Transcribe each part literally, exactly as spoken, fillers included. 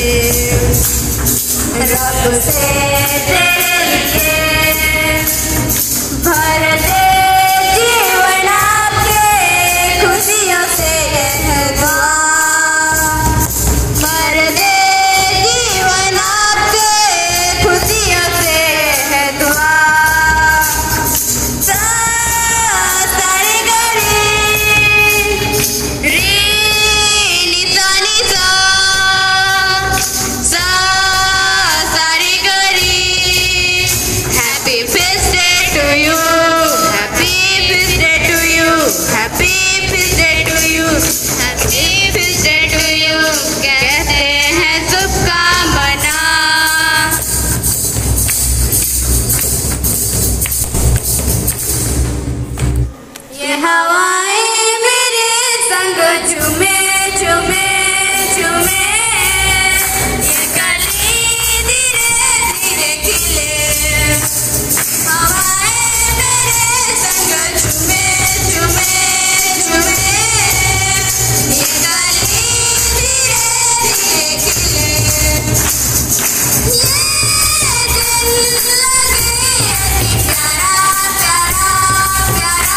रब से तेरे लिए भर दे जीवन आपके खुशियों से यह दुआ, भर दे जीवन आपके खुशियों से यह दुआ। सारी घड़ी री निसा निसा सा सारी घड़ी happy birthday to you, happy birthday to you, happy birthday to you, happy birthday to you कहते हैं शुभकामना। ये हवाएं मेरे संग झूमे झूमे झूमे, ये कली धीरे धीरे खिले। हवाएं मेरे संग झूमे झूमे झूमे, ये कली धीरे धीरे खिले। ये दिल लगे अति प्यारा प्यारा प्यारा,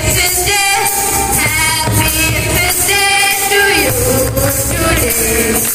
today.